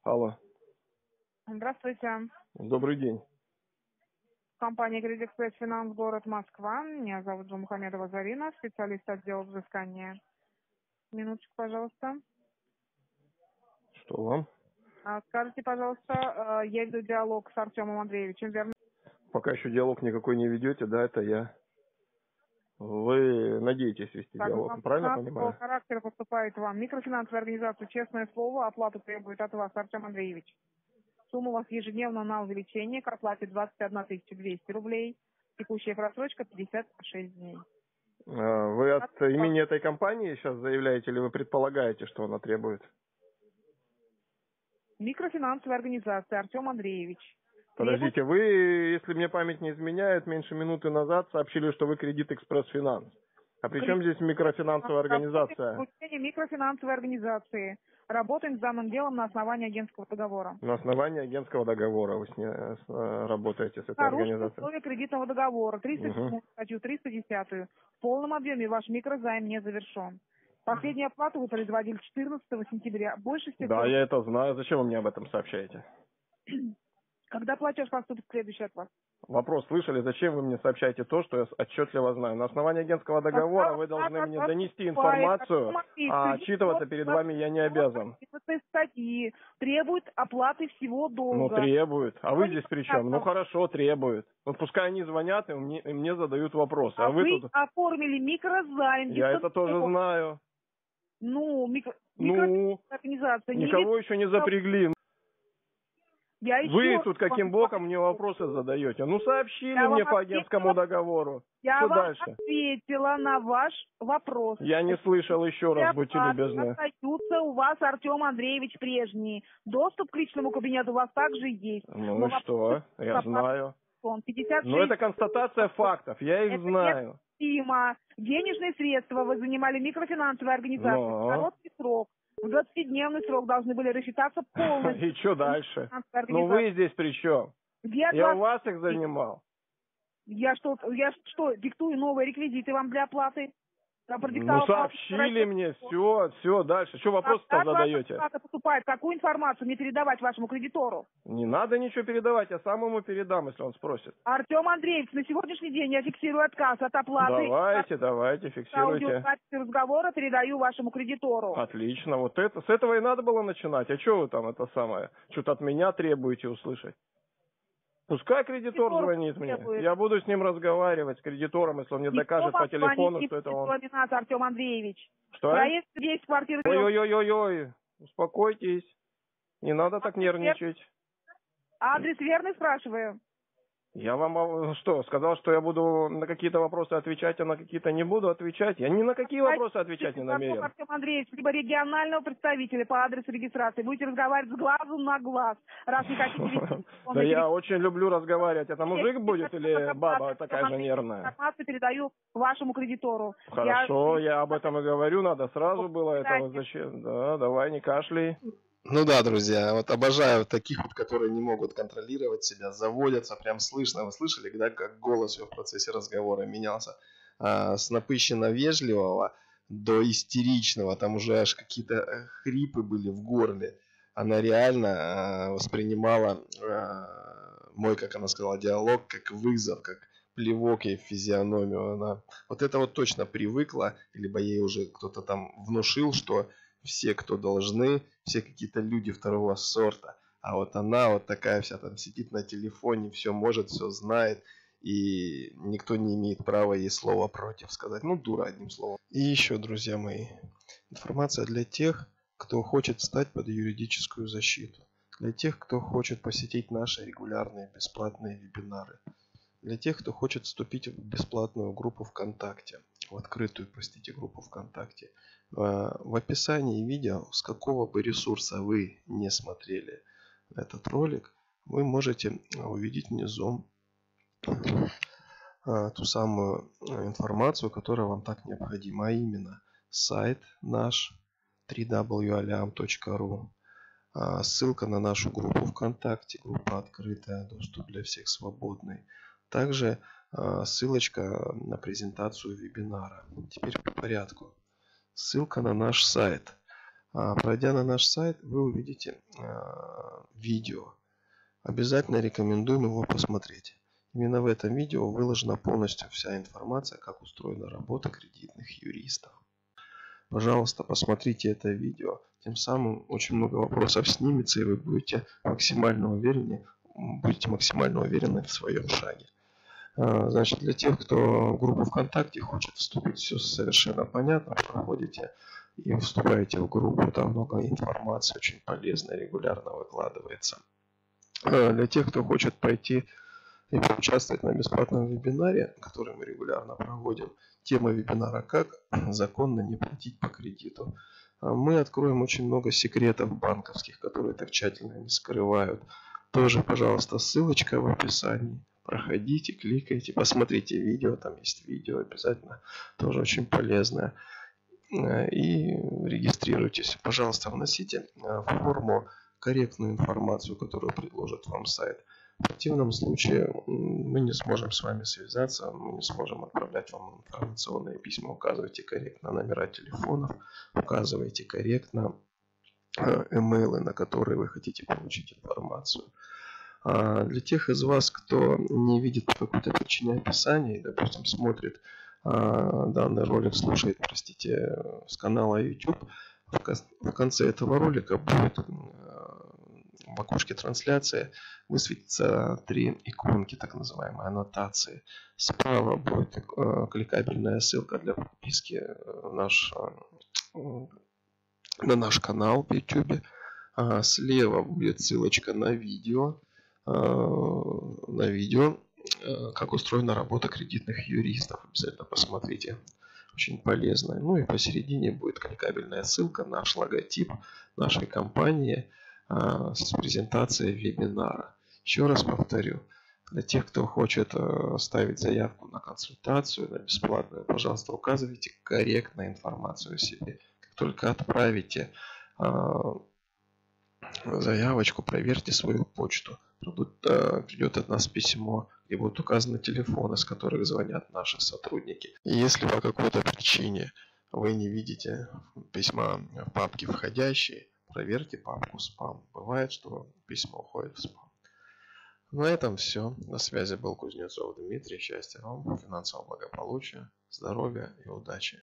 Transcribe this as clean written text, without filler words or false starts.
Алло. Здравствуйте. Добрый день. Компания «Кредит Экспресс Финанс», город Москва. Меня зовут Джумухамедова Зарина, специалист отдела взыскания. Минуточку, пожалуйста. Что вам? Скажите, пожалуйста, я веду диалог с Артемом Андреевичем, верно? Пока еще диалог никакой не ведете, да, это я. Вы надеетесь вести Так, диалог, вам правильно финансового понимаю? характера поступает вам микрофинансовая организация «Честное слово». Оплату требует от вас Артем Андреевич. Сумма у вас ежедневно на увеличение к оплате 21 200 рублей. Текущая просрочка 56 дней. Вы от имени этой компании сейчас заявляете или вы предполагаете, что она требует? Микрофинансовая организация Артем Андреевич. Подождите, вы, если мне память не изменяет, меньше минуты назад сообщили, что вы Кредит Экспресс Финанс. А при чем здесь микрофинансовая организация? Микрофинансовой организации. Работаем с данным делом на основании агентского договора. На основании агентского договора вы с ней работаете с этой Нарушили организацией? условия кредитного договора. 307 Угу. статью 310. В полном объеме ваш микрозайм не завершен. Последнюю оплату вы производили 14 сентября. Больше всего... Да, я это знаю. Зачем вы мне об этом сообщаете? Когда платеж поступит следующий от вас? Вопрос слышали, зачем вы мне сообщаете то, что я отчетливо знаю? На основании агентского договора вы должны мне донести информацию, а отчитываться перед вами я не обязан. Статьи требуют оплаты всего долга. Ну, требуют. А вы здесь при чем? Ну, хорошо, требуют. Вот пускай они звонят и мне задают вопросы. А вы тут... оформили микрозайм. Я это тоже знаю. Ну, микроорганизация. Никого еще не запрягли. Вы тут каким боком мне вопросы задаете? Ну, сообщили мне по агентскому договору. Я вам дальше? Ответила на ваш вопрос. Я не слышал, еще раз, будьте любезны. Остаются у вас, Артем Андреевич, прежние. Доступ к личному кабинету у вас также есть. Ну и что? Я знаю. 56. Ну, это констатация фактов, я их знаю. Денежные средства вы занимали микрофинансовой организацией. Короткий срок. В 20-дневный срок должны были рассчитаться полностью. И что дальше? Ну вы здесь при чем? Я у вас их занимал. Я что, диктую новые реквизиты вам для оплаты? Ну сообщили мне, все, дальше. Что вопрос-то задаете? Поступает, какую информацию мне передавать вашему кредитору? Не надо ничего передавать, я сам ему передам, если он спросит. Артем Андреевич, на сегодняшний день я фиксирую отказ от оплаты. Давайте, фиксируйте. Аудиозапись разговора передаю вашему кредитору. Отлично, вот это, с этого и надо было начинать. А что вы там это самое, что-то от меня требуете услышать? Пускай кредитор звонит мне. Я буду с ним разговаривать, с кредитором, если он мне докажет по телефону, что это он. Артем Андреевич. Что? Проезд здесь в квартиру. Ой, успокойтесь. Не надо так нервничать. Адрес верный, спрашиваю? Я вам что, сказал, что я буду на какие-то вопросы отвечать, а на какие-то не буду отвечать? Я ни на какие вопросы отвечать не намерен. Артем Андреевич, либо регионального представителя по адресу регистрации. Будете разговаривать с глазу на глаз, раз не хотите вести. Да я очень люблю разговаривать. Это мужик будет или баба такая же нервная? Информацию передаю вашему кредитору. Хорошо, я об этом и говорю, надо сразу было этого зачем. Да, давай, не кашляй. Ну да, друзья, вот обожаю таких вот, которые не могут контролировать себя, заводятся, прям слышно. Вы слышали, да, как голос в процессе разговора менялся с напыщенно вежливого до истеричного, там уже аж какие-то хрипы были в горле. Она реально воспринимала мой, как она сказала, диалог как вызов, как плевок ей в физиономию. Она вот это вот точно привыкла, либо ей уже кто-то там внушил, что все, кто должны, все какие-то люди второго сорта. А вот она вот такая вся там сидит на телефоне, все может, все знает. И никто не имеет права ей слова против сказать. Ну, дура, одним словом. И еще, друзья мои, информация для тех, кто хочет встать под юридическую защиту. Для тех, кто хочет посетить наши регулярные бесплатные вебинары. Для тех, кто хочет вступить в бесплатную группу ВКонтакте. В открытую, простите, группу ВКонтакте. В описании видео, с какого бы ресурса вы не смотрели этот ролик, вы можете увидеть внизу ту самую информацию, которая вам так необходима, а именно сайт наш www.aliam.ru, ссылка на нашу группу ВКонтакте, группа открытая, доступ для всех свободный. Также ссылочка на презентацию вебинара. Теперь по порядку. Ссылка на наш сайт. Пройдя на наш сайт, вы увидите видео. Обязательно рекомендуем его посмотреть. Именно в этом видео выложена полностью вся информация, как устроена работа кредитных юристов. Пожалуйста, посмотрите это видео. Тем самым очень много вопросов снимется, и вы будете максимально уверены в своем шаге. Значит, для тех, кто в группу ВКонтакте хочет вступить, все совершенно понятно. Проходите и вступаете в группу. Там много информации, очень полезной, регулярно выкладывается. Для тех, кто хочет пойти и поучаствовать на бесплатном вебинаре, который мы регулярно проводим, тема вебинара «Как законно не платить по кредиту». Мы откроем очень много секретов банковских, которые так тщательно не скрывают. Тоже, пожалуйста, ссылочка в описании. Проходите, кликайте, посмотрите видео, там есть видео обязательно, тоже очень полезное. И регистрируйтесь. Пожалуйста, вносите в форму корректную информацию, которую предложит вам сайт. В противном случае мы не сможем с вами связаться, мы не сможем отправлять вам информационные письма. Указывайте корректно номера телефонов, указывайте корректно имейлы, на которые вы хотите получить информацию. Для тех из вас, кто не видит по какой-то причине описания и, допустим, смотрит данный ролик, слушает, простите, с канала YouTube, в конце этого ролика будет в окошке трансляции высветится 3 иконки, так называемые аннотации. Справа будет кликабельная ссылка для подписки на наш канал в YouTube. Слева будет ссылочка на видео, как устроена работа кредитных юристов. Обязательно посмотрите. Очень полезно. Ну и посередине будет кликабельная ссылка, наш логотип нашей компании с презентацией вебинара. Еще раз повторю, для тех, кто хочет ставить заявку на консультацию, на бесплатную, пожалуйста, указывайте корректную информацию о себе. Как только отправите заявочку, проверьте свою почту. Придет от нас письмо, где будут указаны телефоны, с которых звонят наши сотрудники. И если по какой-то причине вы не видите письма в папке «Входящие», проверьте папку «Спам». Бывает, что письма уходят в спам. На этом все. На связи был Кузнецов Дмитрий. Счастья вам, финансового благополучия, здоровья и удачи.